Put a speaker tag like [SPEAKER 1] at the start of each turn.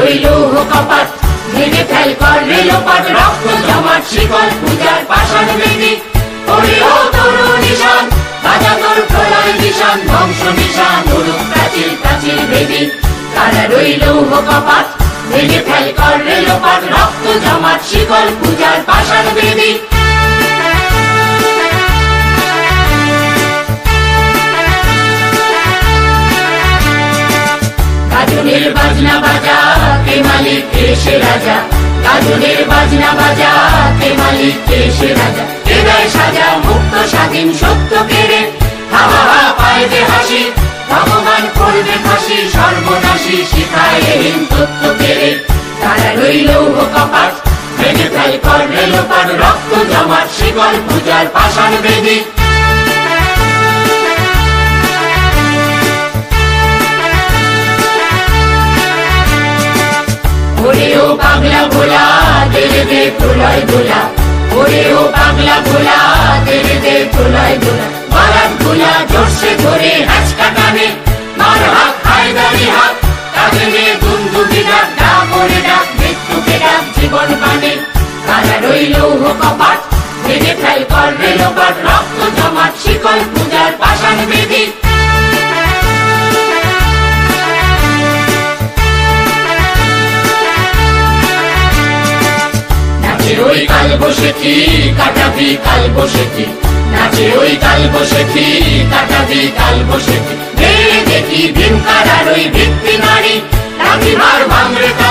[SPEAKER 1] রইল কপাট ভেঙে ফেল কর রেলপাট রক্ত জমাট শিকল পূজার পাষাণ বেদি ওরে ও তরু নিশান বাজা তোর প্রলয় নিশান ধ্বংস নিশান উড়ুক প্রাচীর প্রাচীর বেদি তারা রইল কপাট ভেঙে ফেল কর রেলপাট রক্ত জমাট শিকল পূজার পাষাণ বেদি গাজনের বাজনা বাজা কে মালিক কে সে রাজা গাজনের বাজনা বাজা কে মালিক কে সে রাজা কে দেয় সাজা মুক্ত স্বাধীন সত্য কেড়ে হাওয়া পায় যে হাসি ভগবান করবে ফাঁসি সর্বনাশী শিখায় এহীন তত্ত্ব কেড়ে তারা রইল কপাট ভেঙে ফেল কর রেলপাট রক্ত জমাট শিকল পূজার পাষাণ বেদি ওরে ও পাগলা ভোলা দেরে দে প্রলয় দোলা ওরে ও পাগলা ভোলা দেরে দে প্রলয় দোলা বারাত গোলা জোরসে ধরে হাঁচকা টানে মার হাত হায়দারি হাত কাঁধে নিয়ে দুন্দুবি ডাক ডাক ওরে ডাক মৃত্যুকে ডাক জীবন বানে তারা রইল কপাট ভেঙে ফেল কর রেলপাট রক্ত জমাট শিকল পূজার পাষাণ বেদি ওই কাল বসেছি কাটাবি কাল বসেছি নাচে ওই কাল বসেছি কাটাবি কাল বসেছি দেখি ভীমকার আর ওই ভিত্তি নারী রাখিবার ভাঙরে